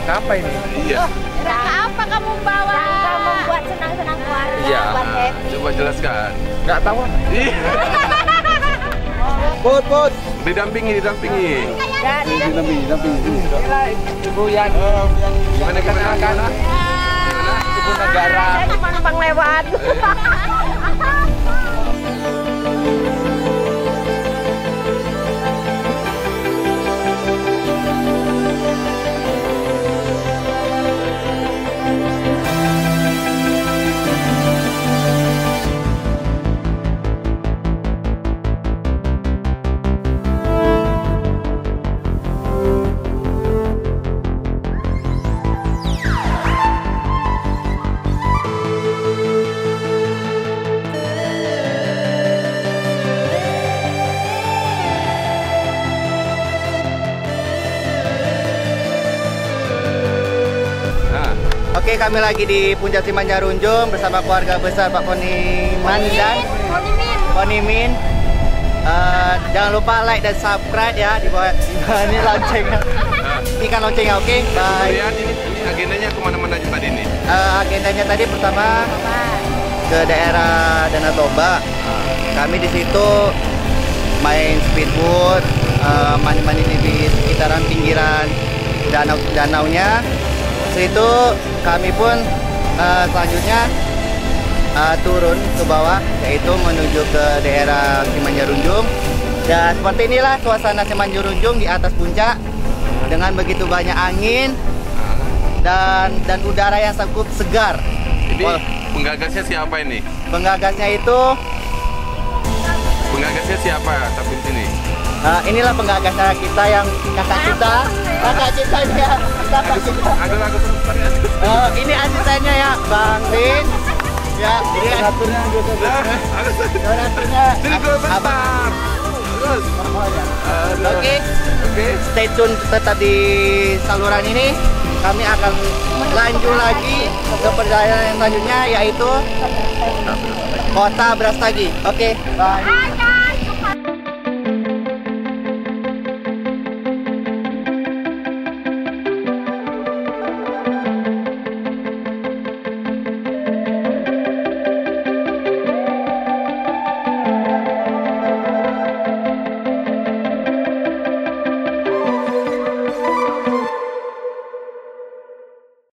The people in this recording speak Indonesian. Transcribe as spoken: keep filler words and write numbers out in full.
rangka apa ini? Iya. Rangka apa kamu bawa? Rangka membuat senang-senang keluarga, Iya. buat happy. Coba jelaskan. Nggak tahu. Iya. Put, put. Didampingi, didampingi. Didampingi, didampingi. Ibu yang Gimana gimana gimana? ibu negara. Saya cuma numpang lewat. Oke, kami lagi di Puncak Simanjunjung bersama keluarga besar Pak Poniman dan Ponimin. Uh, jangan lupa like dan subscribe ya di bawah, di bawah ini loncengnya. Ikan loncengnya, oke? Bye. Lihat ini, ini agendanya kemana-mana aja tadi ini. Uh, agendanya tadi pertama ke daerah Danau Toba. Kami di situ main speedboat, uh, mandi-mandi di sekitaran pinggiran danau danaunya. Itu kami pun uh, selanjutnya uh, turun ke bawah, yaitu menuju ke daerah Simanjunjung. Dan seperti inilah suasana Simanjunjung di atas puncak dengan begitu banyak angin dan dan udara yang cukup segar. Ini Oh, penggagasnya siapa ini? penggagasnya itu Penggagasnya siapa? Tapi sini. uh, inilah penggagasnya kita yang kakak kita, kakak kita dia, kakak kita. Agak agak sebentar ya. Oh, ini asistennya ya, Bang Bin. Ya, ini Satunya donaturnya. Sini dulu bentar. Terus. Aduh. Oke, Oke. stay tune tetap di saluran ini. Kami akan lanjut lagi ke perjalanan yang selanjutnya, yaitu Kota Brastagi. Oke, bye.